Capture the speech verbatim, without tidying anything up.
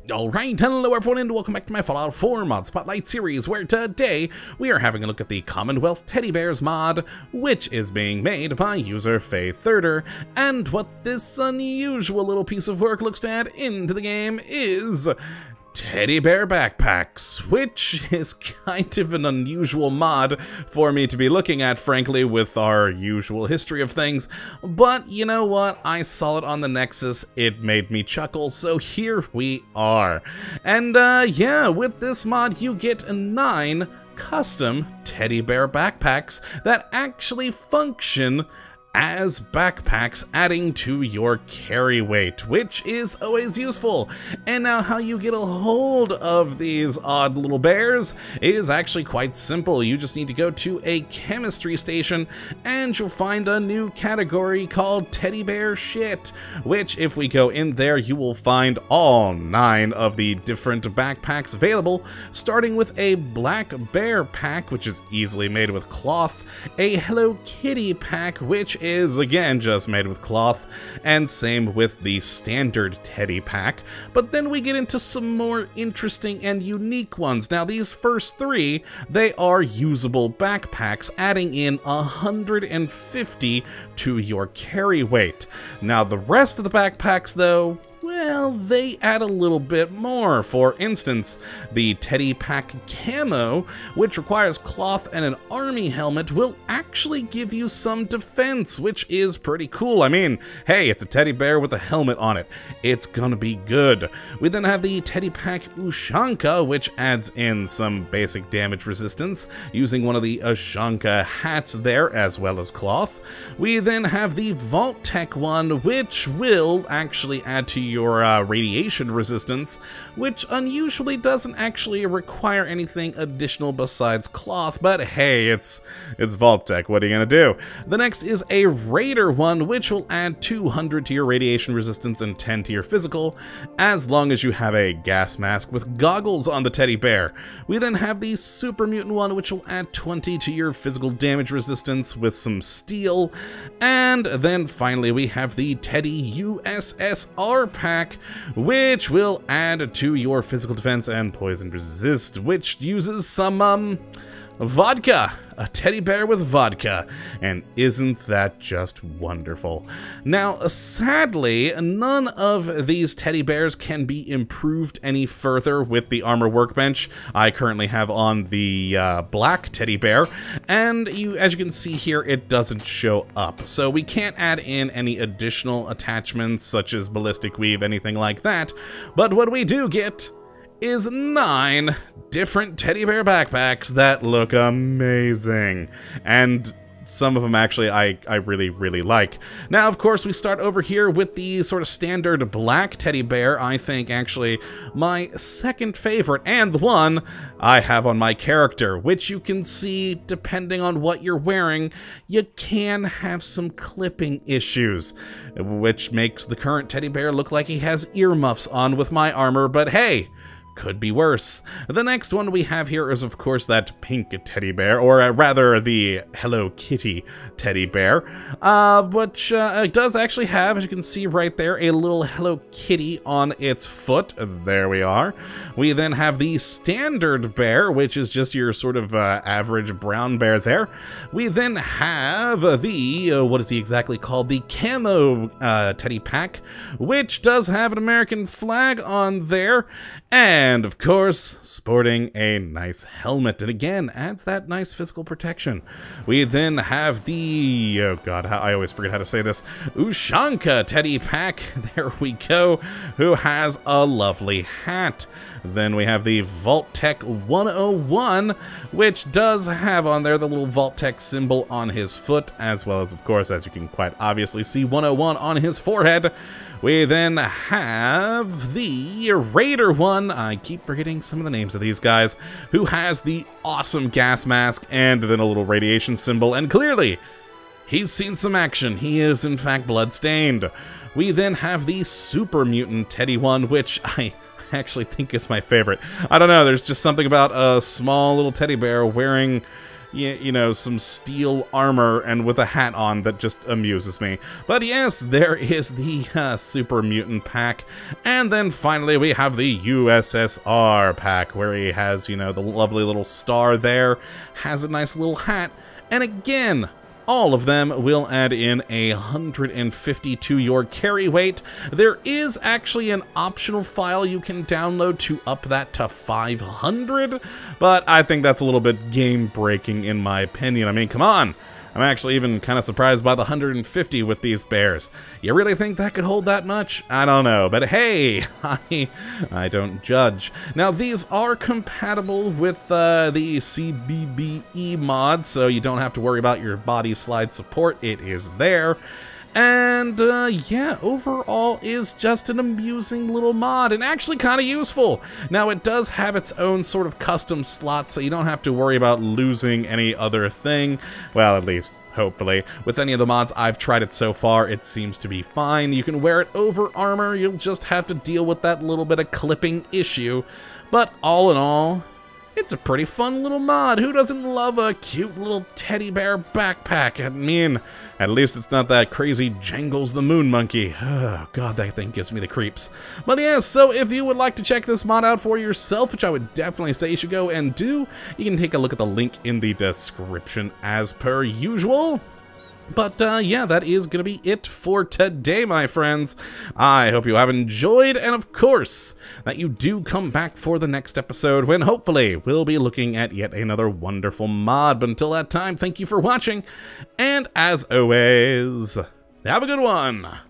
Alright, hello everyone and welcome back to my Fallout four Mod Spotlight series, where today we are having a look at the Commonwealth Teddy Bears mod, which is being made by user Faye Thirder, and what this unusual little piece of work looks to add into the game is Teddy Bear Backpacks, which is kind of an unusual mod for me to be looking at, frankly, with our usual history of things. But you know what? I saw it on the Nexus, it made me chuckle, so here we are. And uh, yeah, with this mod you get nine custom Teddy Bear Backpacks that actually function as backpacks, adding to your carry weight, which is always useful. And now how you get a hold of these odd little bears is actually quite simple. You just need to go to a chemistry station and you'll find a new category called Teddy Bear Shit, which if we go in there you will find all nine of the different backpacks available, starting with a Black Bear pack, which is easily made with cloth, a Hello Kitty pack, which is again just made with cloth, and same with the standard Teddy pack. But then we get into some more interesting and unique ones. Now these first three, they are usable backpacks, adding in one hundred fifty to your carry weight. Now the rest of the backpacks though, well, they add a little bit more. For instance, the Teddy Pack Camo, which requires cloth and an army helmet, will actually give you some defense, which is pretty cool. I mean, hey, it's a teddy bear with a helmet on it. It's gonna be good. We then have the Teddy Pack Ushanka, which adds in some basic damage resistance, using one of the Ushanka hats there, as well as cloth. We then have the Vault-Tec one, which will actually add to your Uh, radiation resistance, which unusually doesn't actually require anything additional besides cloth, but hey, it's it's Vault-Tec, what are you gonna do? The next is a Raider one, which will add two hundred to your radiation resistance and ten to your physical, as long as you have a gas mask with goggles on the teddy bear. We then have the Super Mutant one, which will add twenty to your physical damage resistance with some steel, and then finally we have the Teddy U S S R pack, which will add to your physical defense and poison resist, which uses some, um, vodka. A teddy bear with vodka, and isn't that just wonderful? Now, sadly, none of these teddy bears can be improved any further with the armor workbench. I currently have on the uh, black teddy bear, and you, as you can see here, it doesn't show up. So we can't add in any additional attachments, such as ballistic weave, anything like that. But what we do get is nine different teddy bear backpacks that look amazing, and some of them actually I, I really, really like. Now, of course, we start over here with the sort of standard black teddy bear. I think actually my second favorite, and the one I have on my character, which you can see, depending on what you're wearing, you can have some clipping issues, which makes the current teddy bear look like he has earmuffs on with my armor, but hey, could be worse. The next one we have here is, of course, that pink teddy bear, or uh, rather the Hello Kitty teddy bear, uh, which uh, it does actually have, as you can see right there, a little Hello Kitty on its foot. There we are. We then have the standard bear, which is just your sort of uh, average brown bear there. We then have the, uh, what is he exactly called? The Camo uh, teddy pack, which does have an American flag on there, and And, of course, sporting a nice helmet, and again, adds that nice physical protection. We then have the, oh god, I always forget how to say this, Ushanka teddy pack, there we go, who has a lovely hat. Then we have the Vault-Tec one oh one, which does have on there the little Vault-Tec symbol on his foot, as well as, of course, as you can quite obviously see, one oh one on his forehead. We then have the Raider one, I keep forgetting some of the names of these guys, who has the awesome gas mask and then a little radiation symbol, and clearly, he's seen some action. He is, in fact, bloodstained. We then have the Super Mutant Teddy one, which I actually think is my favorite. I don't know, there's just something about a small little teddy bear wearing you, you know, some steel armor and with a hat on that just amuses me. But yes, there is the uh, Super Mutant pack. And then finally we have the U S S R pack, where he has, you know, the lovely little star there, has a nice little hat, and again, all of them will add in a one hundred fifty to your carry weight. There is actually an optional file you can download to up that to five hundred, but I think that's a little bit game-breaking in my opinion. I mean, come on! I'm actually even kind of surprised by the one hundred fifty with these bears. You really think that could hold that much? I don't know, but hey, I, I don't judge. Now, these are compatible with uh, the C B B E mod, so you don't have to worry about your body slide support. It is there. And, uh, yeah, overall is just an amusing little mod, and actually kind of useful. Now, it does have its own sort of custom slot, so you don't have to worry about losing any other thing. Well, at least, hopefully. With any of the mods I've tried it so far, it seems to be fine. You can wear it over armor, you'll just have to deal with that little bit of clipping issue. But all in all, it's a pretty fun little mod. Who doesn't love a cute little teddy bear backpack? I mean, at least it's not that crazy Jangles the Moon Monkey. Oh, God, that thing gives me the creeps. But yeah, so if you would like to check this mod out for yourself, which I would definitely say you should go and do, you can take a look at the link in the description as per usual. But, uh, yeah, that is going to be it for today, my friends. I hope you have enjoyed, and of course, that you do come back for the next episode, when hopefully we'll be looking at yet another wonderful mod. But until that time, thank you for watching, and as always, have a good one.